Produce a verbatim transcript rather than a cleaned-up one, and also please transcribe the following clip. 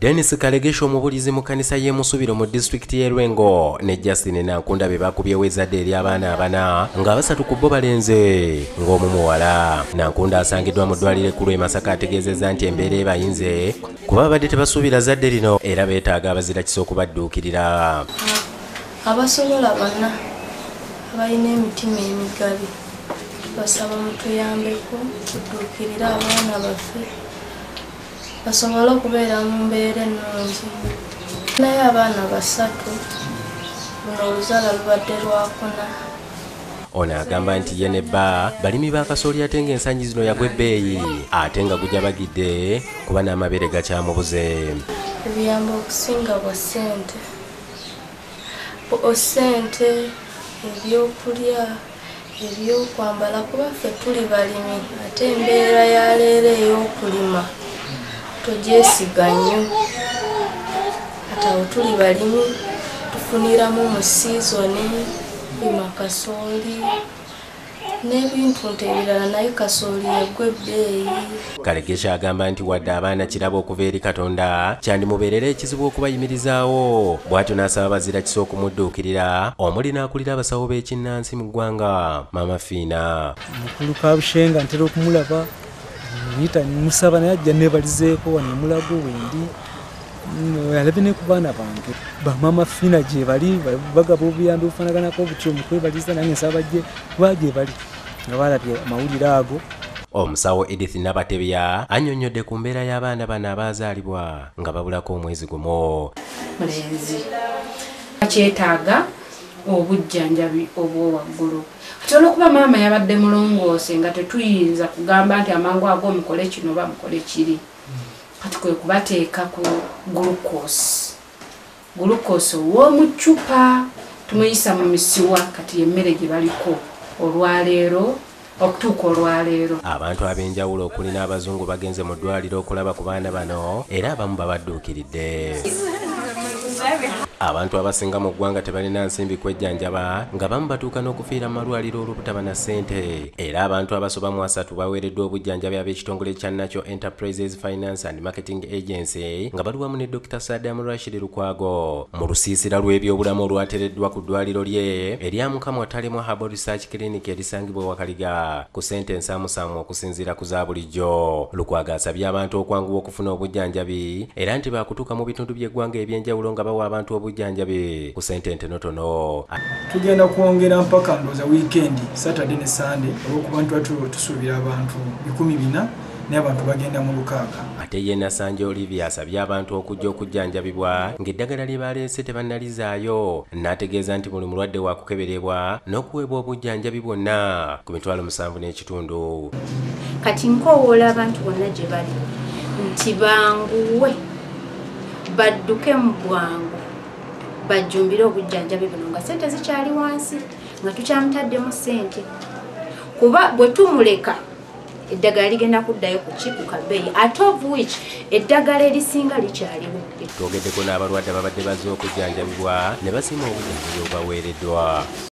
Dennis Kalegesho omubulizi mu kanisa y'e Musubiro mu district y'e Lwengo ne Justin Nankunda be bakubyewo ezzadde eri abaana abana nga basatu ku bo balenze ng'omu muwala. Nankunda asangiddwa mu ddwaliro ekkulu e Masaka ategeezezza nti embeera ebayinze kuba babadde tebasuubira zadde lino era beetaaga abazira kisa okubadduukirira. Abasobola bonna abalina emitima emigabi basaba mutuyambeko tudduukirira abaana baffe basobola okubeera mu mbeera ennungi. Naye abaana basatu luno oluzaala lubadde lwakuna. Ono agamba nti ye ne bba balimi ba kasooli ate ng'ensangi zino yagwa ebbeeyi ate nga gujabagidde kuba n'amabeere gakyamubuze. Ebiyamba okusinga bwa ssente, osente, ebyokulya, ebyokwambala kuba ffe tuli balimi ate embeera ya leero ey'okulima togyesiga nnyo. Ate awo tuli balimi tufuniramu mu siizoni lima kasooli n'ebintu nte ebirala naye kasooli yagwa ebbeeyi. Kalegesho agamba nti wadde abaana kirabo okuva eri Katonda kyandimubeerera ekizibu okubayimirizaawo, bw'atyo n'asaba bazira kisa okumudduukirira omuli n'akulira abasawo b'ekinnansi mu ggwanga Maama Fiina. Mukulu Kabushenga ntera okumulaba niyita musaba naye ajja neebalizeeko wano emulago wendi alabe ne ku baana bange ba Maama Fiina gye bali bagaba obuyambi obufanaganako butyo mu kwebaliza nange nsaba bajje kuba gye bali nga balabye amawulire ago. Omusawo Edith Nabatebya annyonnyodde ku mbeera y'abaana bano abaazaalibwa nga babulako omwezi gumu. Mulenzi akyetaaga obujjanjabi obw'owaggulu. Kati olw'okuba maama yabadde mulongoose nga tetuyinza kugamba nti amangu ago mukole kino oba mukole kiri. Kati kwe kubateeka ku glucose. Glucose ow'omu ccupa tumuyisa mu misiwa kati emmere gye baliko olwaleero okutuuka olwaleero. Abantu ab'enjawulo okuli n'abazungu bagenze mu ddwaliro okulaba ku baana bano era abamu babadduukiridde. Abantu abasinga mu ggwanga tebalina nsimbi kwejjanjaba nga bamu batuuka n'okufiira mu malwaliro olw'obutaba na ssente, era abantu abasoba mu asatu baweereddwa obujjanjabi ab'ekitongole kya National Enterprises Finance and Marketing Agency nga bali wamu ne Doctor Saddam Rashid Lukwago mu lusiisira lw'ebyobulamu olwateereddwa ku ddwaliro lye erya Mukamwa Talemu Herbal Research Clinic erisangibwa Wakaliga ku ssente ensaamusaamu okusinziira ku za bulijjo. Lukwago asabye abantu okwanguwa okufuna obujjanjabi era nti baakutuuka mu bitundu by'eggwanga eby'enjawulo nga bawa abantu obujjanjabi ku ssente ntonotono. Tugenda kwongera mpaka ndooza weekend Saturday ne Sunday olw'okuba ntwatulo tusuubira abantu bikumi bina naye abantu bagenda mu lukaaga. Ate ye Nasanja Olivia asabye abantu okujja okujjanjabibwa ng'eddagala lye baleese tebannalizaayo, n'ategeeza nti buli mulwadde wa kukeberebwa n'okuweebwa obujjanjabi bwonna ku mitwalo musanvu n'ekitundu. Kati nkowoola abantu bonna gye bali nti banguwe badduke mu bwangu bajjumbire obujjanjabi buno nga ssente zikyali wansi nga tukyamutaddemu ssente kuba bwe tumuleka eddagala ligenda kuddayo ku kiku kabeeyi ate of which eddagala erisinga likyaliwo. Twogeddeko n'abalwadde ababadde bazze okujjanjabibwa ne basiima obujjanjabi obubaweereddwa.